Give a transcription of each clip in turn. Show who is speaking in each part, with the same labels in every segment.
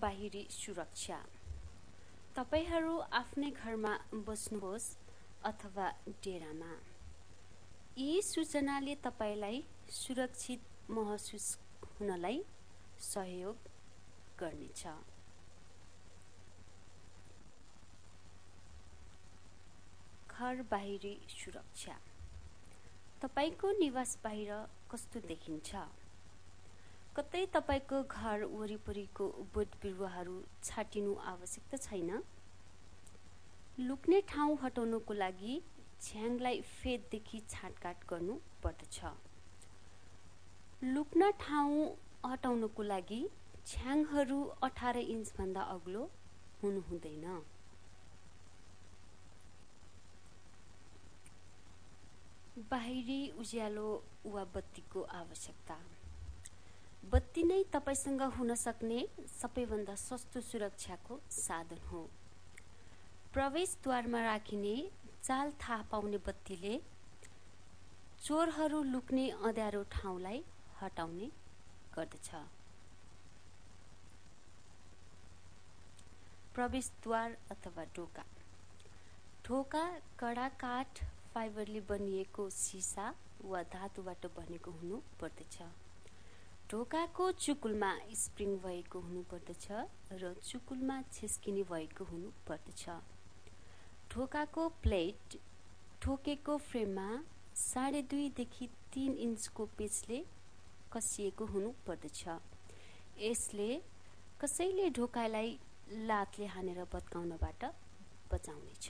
Speaker 1: बाहिरी सुरक्षा। तपाईहरू आफ्नै घरमा बस्नुहोस् अथवा डेरामा। यी सूचनाले तपाईलाई सुरक्षित महसुस हुनलाई सहयोग गर्नेछ। घर बाहिरी सुरक्षा। तपाईको निवास बाहिर कस्तो देखिन्छ? कतै तपाईको घर वरिपरिको बोट बिरुवाहरू छाटिनु आवश्यक त छैन? लुक्ने ठाउँ हटाउनको लागि छ्याङलाई फेददेखि छाटकाट गर्नु पर्दछ। लुक्न ठाउँ हटाउनको लागि छ्याङहरू 18 इन्च भन्दा अग्लो हुनु हुँदैन। बाहिरी उज्यालो वा बत्तीको आवश्यकता। बत्ती नै तपाईसँग हुन सक्ने सबैभन्दा सस्तो सुरक्षाको साधन हो। प्रवेशद्वारमा राखिने चाल थाहा पाउने बत्तीले चोरहरू लुक्ने अँध्यारो ठाउँलाई हटाउने गर्दछ। प्रवेशद्वार अथवा ढोका। ढोका कडा काठ, फाइबरले बनिएको सिसा वा धातुबाट बनेको हुनु पर्दछ। ढोकाको चुकुलमा स्प्रिङ भएको हुनु पर्दछ र चुकुलमा छेस्किने भएको हुनु पर्दछ। ढोकाको प्लेट ठोकेको फ्रेममा 2.5 देखि 3 इन्चको पेचले कसिएको हुनु पर्दछ। यसले कसैले ढोकालाई लातले हानेर भत्काउनबाट बचाउनेछ।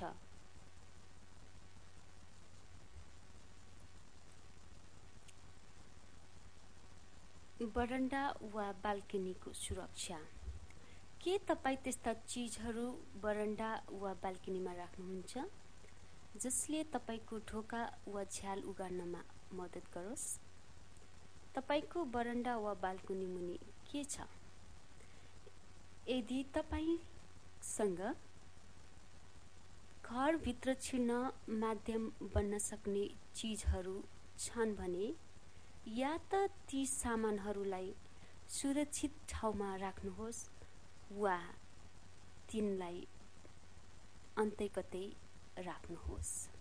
Speaker 1: बरन्डा वा बाल्कनीको सुरक्षा। के तपाईँ त्यस्ता चिजहरू बरन्डा वा बाल्कनीमा राख्नुहुन्छ जसले तपाईको ढोका वा झ्याल उगार्नमा मद्दत गरोस्? तपाईको बरन्डा वा बाल्कनी मुनि के छ? यदि तपाईसँग घरभित्र छिर्न माध्यम बन्न सक्ने चिजहरू छन् भने या त ती सामानहरूलाई सुरक्षित ठाउँमा राख्नुहोस् वा तिनलाई अन्तै कतै राख्नुहोस्।